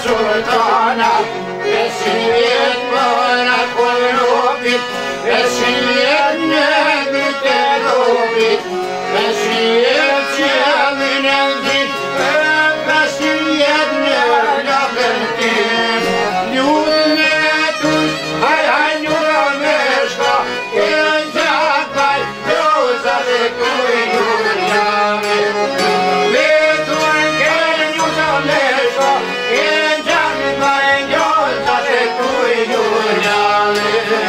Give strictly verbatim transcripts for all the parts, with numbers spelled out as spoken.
sultana, Vesiliet bara korobit, Vesiliet nebüterobit, Vesiliet çevinendit, Vesiliet nevlabentit, Ljudmetus, hai hai njurameşka, Enjakay, Jozale kuy Juliane, Betuan ken njurameşka, Enjakay, Jozale kuy Juliane.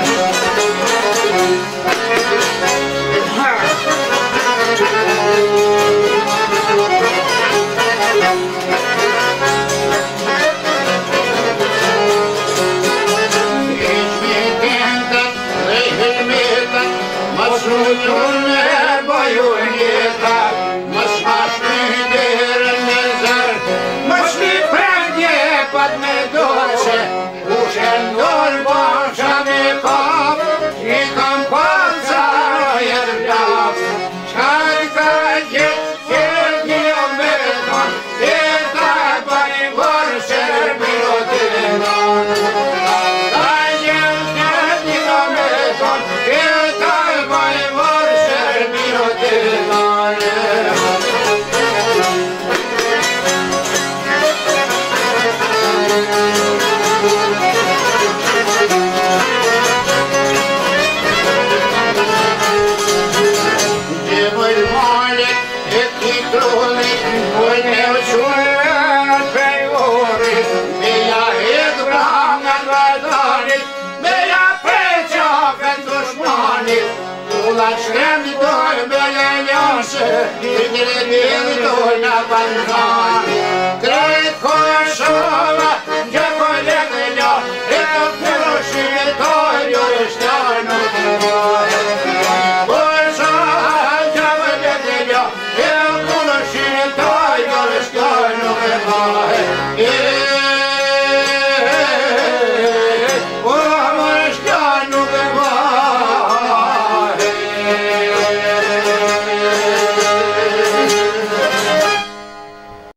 Masrutun her boyun yeter, Masmaşlı derin mezar, Masli pragnie под медоце, Ушен дор божами кап, И компанца ердав, Шалька дед, Ергио метон, И так боевор сербио динон. Дайден ергио метон, И так боевор сербио динон. Шлем дой беленёши, и гребень дой на банан.